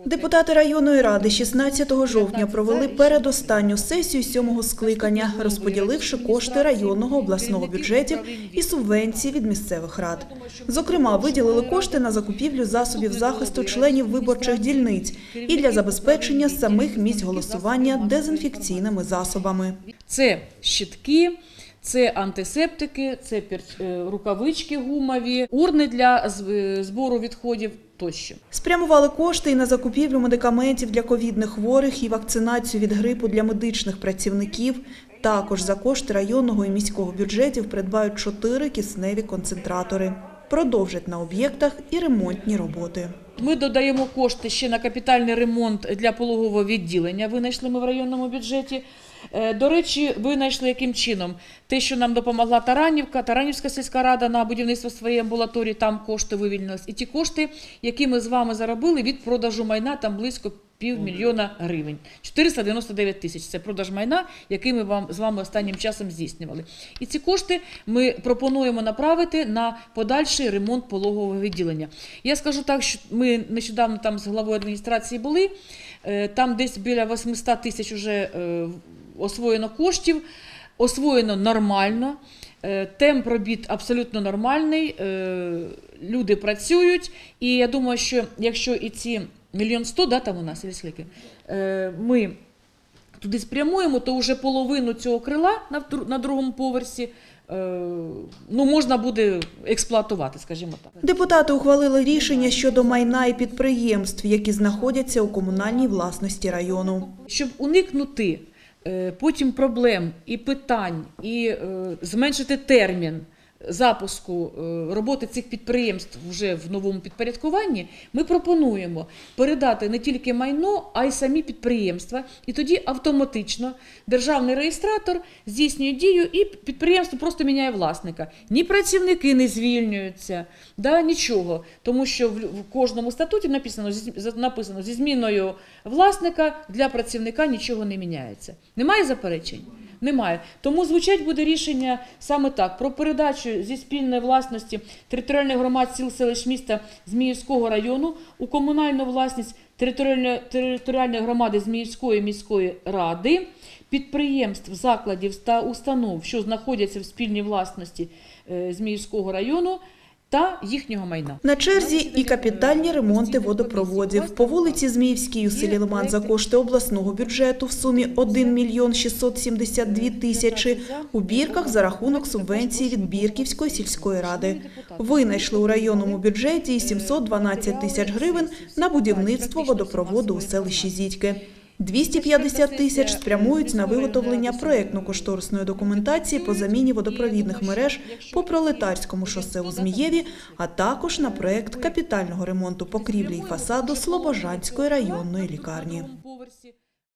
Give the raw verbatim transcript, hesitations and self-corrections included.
Депутати районної ради шістнадцятого жовтня провели передостанню сесію сьомого скликання, розподіливши кошти районного, обласного бюджетів і субвенції від місцевих рад. Зокрема, виділили кошти на закупівлю засобів захисту членів виборчих дільниць і для забезпечення самих місць голосування дезінфекційними засобами. Це щитки, це антисептики, це рукавички гумові, урни для збору відходів тощо. Спрямували кошти і на закупівлю медикаментів для ковідних хворих і вакцинацію від грипу для медичних працівників. Також за кошти районного і міського бюджетів придбають чотири кисневі концентратори. Продовжать на об'єктах і ремонтні роботи. Ми додаємо кошти ще на капітальний ремонт для пологового відділення, винайшли ми в районному бюджеті. До речі, винайшли яким чином? Те, що нам допомогла Таранівка, Таранівська сільська рада на будівництво своєї амбулаторії, там кошти вивільнились. І ті кошти, які ми з вами заробили від продажу майна, там близько півмільйона гривень. чотириста дев'яносто дев'ять тисяч – це продаж майна, який ми вам, з вами останнім часом здійснювали. І ці кошти ми пропонуємо направити на подальший ремонт пологового відділення. Я скажу так, що ми нещодавно там з главою адміністрації були, там десь біля восьмисот тисяч вже освоєно коштів, освоєно нормально, темп робіт абсолютно нормальний, люди працюють. І я думаю, що якщо і ці мільйон сто, да, там у нас, ми туди спрямуємо, то вже половину цього крила на другому поверсі ну, можна буде експлуатувати, скажімо так. Депутати ухвалили рішення щодо майна і підприємств, які знаходяться у комунальній власності району. Щоб уникнути потім проблем і питань, і зменшити термін запуску роботи цих підприємств вже в новому підпорядкуванні, ми пропонуємо передати не тільки майно, а й самі підприємства. І тоді автоматично державний реєстратор здійснює дію і підприємство просто міняє власника. Ні працівники не звільнюються, да, нічого. Тому що в кожному статуті написано, написано зі зміною власника для працівника нічого не міняється. Немає заперечень? Немає. Тому звучать буде рішення саме так. Про передачу зі спільної власності територіальних громад сіл, селищ, міста Зміївського району у комунальну власність територіальної громади Зміївської міської ради, підприємств, закладів та установ, що знаходяться в спільній власності Зміївського району, та їхнього майна. На черзі і капітальні ремонти водопроводів. По вулиці Зміївській у селі Лиман за кошти обласного бюджету в сумі один мільйон шістсот сімдесят дві тисячі, у Бірках за рахунок субвенції від Бірківської сільської ради. Винайшли у районному бюджеті і сімсот дванадцять тисяч гривень на будівництво водопроводу у селищі Зітьки. двісті п'ятдесят тисяч спрямують на виготовлення проєктно-кошторисної документації по заміні водопровідних мереж по Пролетарському шосе у Змієві, а також на проєкт капітального ремонту покрівлі і фасаду Слобожанської районної лікарні.